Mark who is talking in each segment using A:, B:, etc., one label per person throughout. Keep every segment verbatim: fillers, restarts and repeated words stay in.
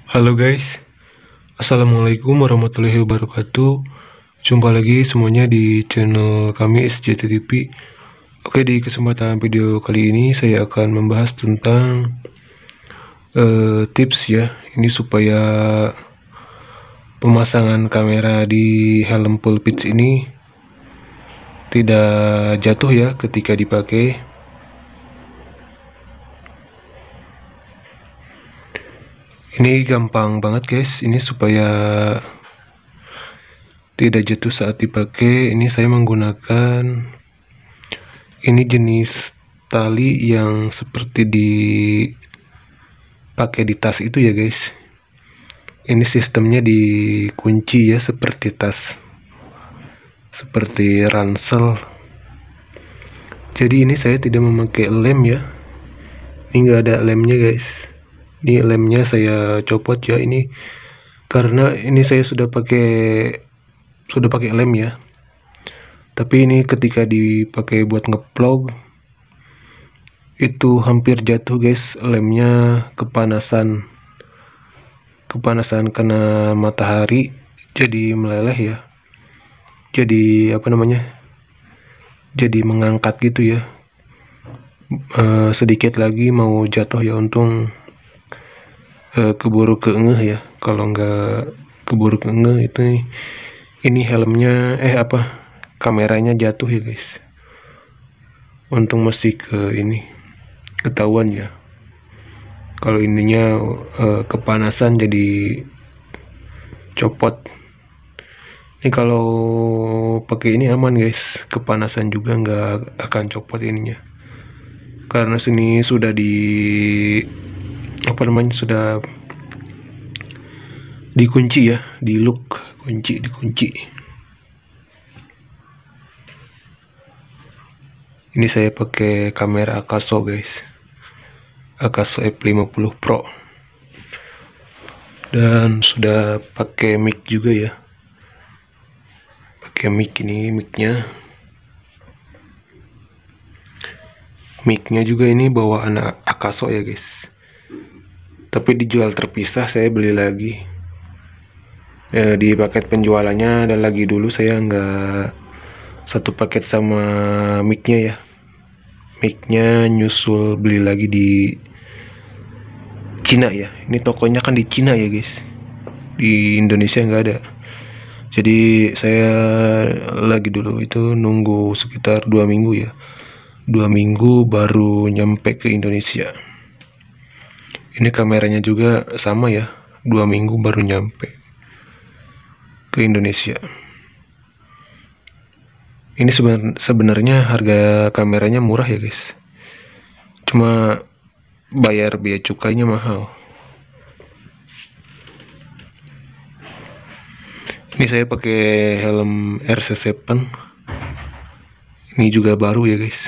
A: Halo guys, Assalamualaikum warahmatullahi wabarakatuh. Jumpa lagi semuanya di channel kami S J T T V. Oke, di kesempatan video kali ini saya akan membahas tentang uh, tips ya, ini supaya pemasangan kamera di helm full pitch ini tidak jatuh ya ketika dipakai. Ini gampang banget guys, ini supaya tidak jatuh saat dipakai. Ini saya menggunakan ini jenis tali yang seperti dipakai di tas itu ya guys. Ini sistemnya dikunci ya, seperti tas, seperti ransel. Jadi ini saya tidak memakai lem ya, ini enggak ada lemnya guys. Ini lemnya saya copot ya, ini karena ini saya sudah pakai sudah pakai lem ya, tapi ini ketika dipakai buat ngeplog itu hampir jatuh guys, lemnya kepanasan kepanasan kena matahari jadi meleleh ya, jadi apa namanya jadi mengangkat gitu ya. E, sedikit lagi mau jatuh ya, untung e, keburu keengeh ya. Kalau nggak keburu keengeh itu ini helmnya eh apa kameranya jatuh ya guys. Untung masih ke ini ketahuan ya, kalau ininya e, kepanasan jadi copot. Ini kalau pakai ini aman guys, kepanasan juga nggak akan copot ininya, karena sini sudah di apa namanya sudah dikunci ya, di lock, kunci dikunci. Ini saya pakai kamera Akaso guys, Akaso F lima puluh Pro, dan sudah pakai mic juga ya, pakai mic. Ini micnya micnya juga ini bawaan Akaso ya guys, tapi dijual terpisah, saya beli lagi ya, di paket penjualannya ada lagi. Dulu saya nggak satu paket sama micnya ya, micnya nyusul beli lagi di Cina ya. Ini tokonya kan di Cina ya guys, di Indonesia nggak ada. Jadi saya lagi dulu itu nunggu sekitar dua minggu ya, dua minggu baru nyampe ke Indonesia. Ini kameranya juga sama ya, dua minggu baru nyampe ke Indonesia. Ini seben sebenarnya harga kameranya murah ya guys, cuma bayar biaya cukainya mahal. Ini saya pakai helm R C tujuh, ini juga baru ya guys.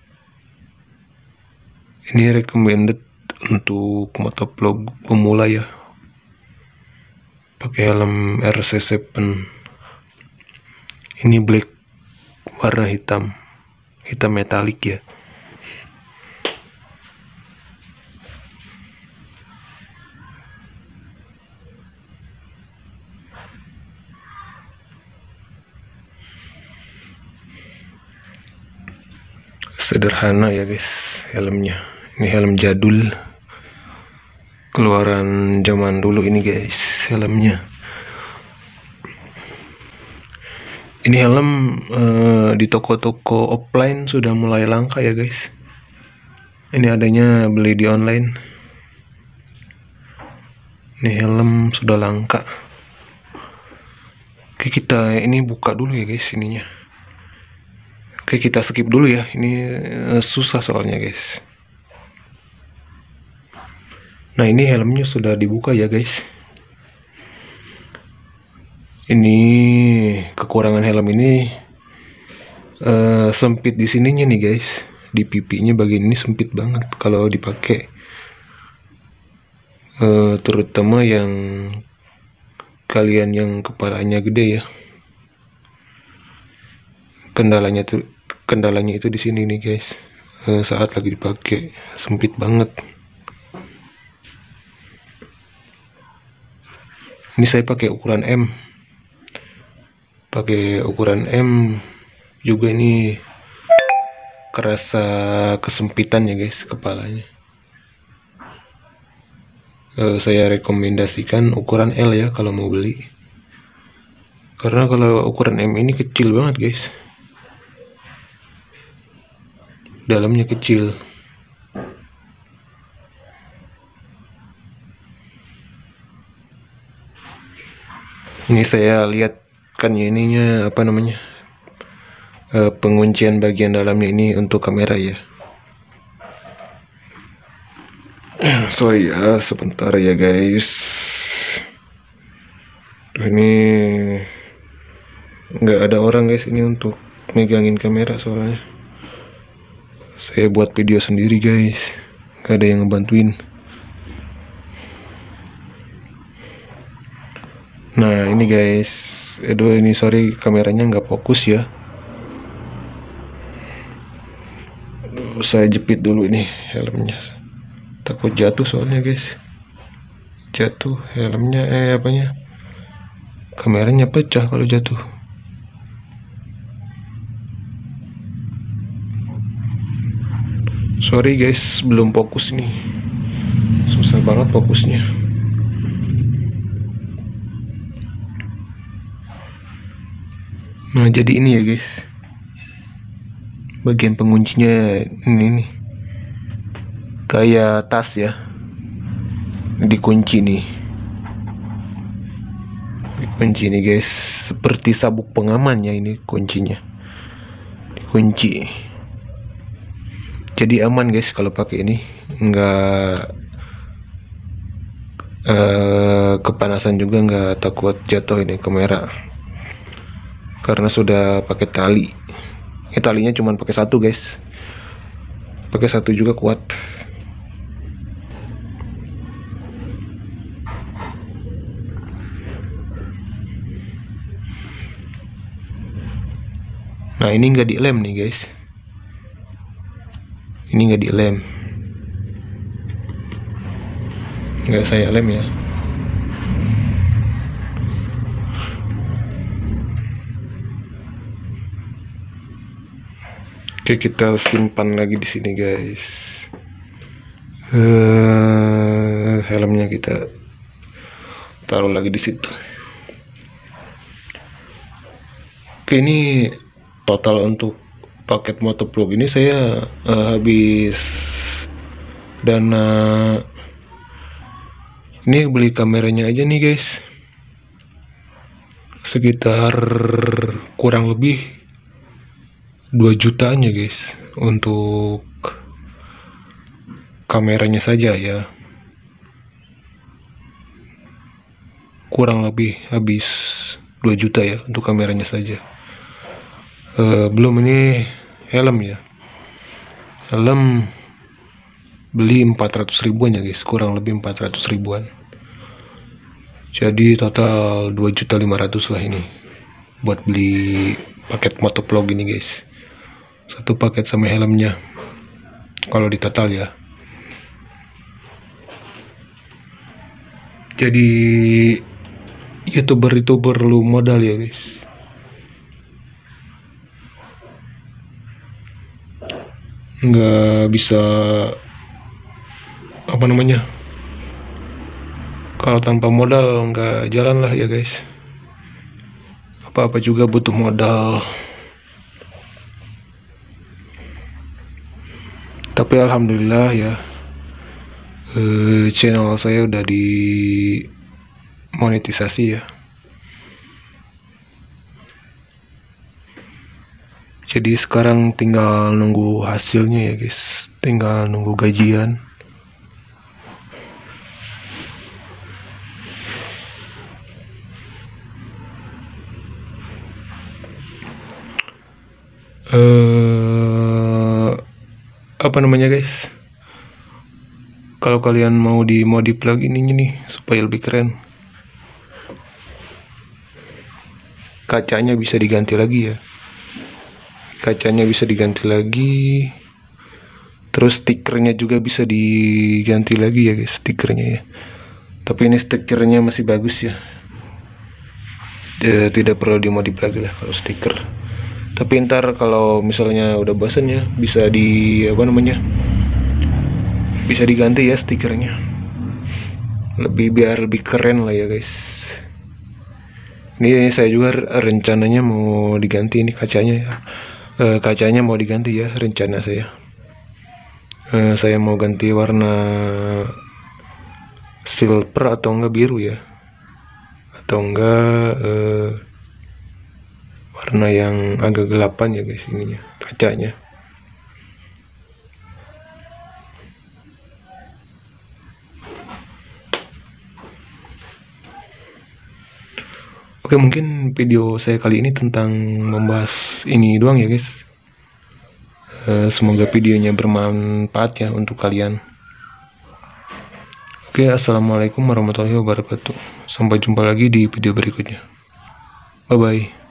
A: Ini recommended untuk motovlog pemula ya, pakai helm R C tujuh. Ini black, warna hitam, hitam metalik ya. Sederhana ya guys helmnya. Ini helm jadul, keluaran zaman dulu ini guys helmnya. Ini helm uh, di toko-toko offline sudah mulai langka ya guys. Ini adanya beli di online. Ini helm sudah langka. Oke, kita ini buka dulu ya guys ininya. Oke, kita skip dulu ya, ini uh, susah soalnya guys. Nah, ini helmnya sudah dibuka ya guys. Ini kekurangan helm ini uh, sempit di sininya nih guys, di pipinya bagian ini sempit banget kalau dipakai, uh, terutama yang kalian yang kepalanya gede ya. Kendalanya tuh kendalanya itu di sini nih guys, uh, saat lagi dipakai sempit banget. Ini saya pakai ukuran M, pakai ukuran M juga. Ini kerasa kesempitan ya guys kepalanya. Uh, saya rekomendasikan ukuran L ya kalau mau beli, karena kalau ukuran M ini kecil banget guys, dalamnya kecil. Ini saya lihat kan ya, ininya apa namanya, e, penguncian bagian dalamnya ini untuk kamera ya. Sorry ya, sebentar ya guys. Ini nggak ada orang guys ini untuk megangin kamera, soalnya saya buat video sendiri guys, nggak ada yang ngebantuin. Nah ini guys, aduh ini sorry kameranya nggak fokus ya. Aduh, saya jepit dulu ini helmnya, takut jatuh soalnya guys. Jatuh helmnya, eh apanya, kameranya pecah kalau jatuh. Sorry guys, belum fokus nih, susah banget fokusnya. Nah jadi ini ya guys, bagian penguncinya ini nih, kayak tas ya, dikunci nih, dikunci nih guys, seperti sabuk pengaman ya, ini kuncinya dikunci. Jadi aman guys kalau pakai ini, nggak eh, kepanasan juga, nggak takut jatuh ini kamera, karena sudah pakai tali. Ini talinya cuma pakai satu guys, pakai satu juga kuat. Nah ini nggak dilem nih guys, ini nggak dilem, nggak saya lem ya. Oke, kita simpan lagi di sini guys. Uh, helmnya kita taruh lagi di situ. Oke, ini total untuk paket motovlog ini saya uh, habis dana, ini beli kameranya aja nih guys, sekitar kurang lebih dua jutaan ya guys, untuk kameranya saja ya, kurang lebih habis dua juta ya untuk kameranya saja. Uh, belum ini helm ya, helm beli empat ratus ribuan ya guys, kurang lebih empat ratus ribuan, jadi total dua juta lima ratus lah ini buat beli paket motovlog ini guys, satu paket sama helmnya kalau di total ya. Jadi youtuber itu perlu modal ya guys, nggak bisa apa namanya, kalau tanpa modal nggak jalan lah ya guys, apa-apa juga butuh modal. Tapi alhamdulillah ya, eh, channel saya udah di monetisasi ya, jadi sekarang tinggal nunggu hasilnya ya guys, tinggal nunggu gajian. Uh, apa namanya guys, kalau kalian mau dimodif lagi ininya nih supaya lebih keren, kacanya bisa diganti lagi ya, kacanya bisa diganti lagi, terus stikernya juga bisa diganti lagi ya guys, stikernya ya. Tapi ini stikernya masih bagus ya, e, tidak perlu dimodif lagi lah kalau stiker. Tapi ntar kalau misalnya udah bosan ya, bisa di apa namanya, bisa diganti ya stikernya, lebih biar lebih keren lah ya guys. Ini saya juga rencananya mau diganti ini kacanya ya. E, kacanya mau diganti ya rencana saya. E, saya mau ganti warna silver atau enggak biru ya, atau enggak eh, warna yang agak gelapan ya guys ininya kacanya. Oke, mungkin video saya kali ini tentang membahas ini doang ya guys. E, semoga videonya bermanfaat ya untuk kalian. Oke, assalamualaikum warahmatullahi wabarakatuh. Sampai jumpa lagi di video berikutnya. Bye bye.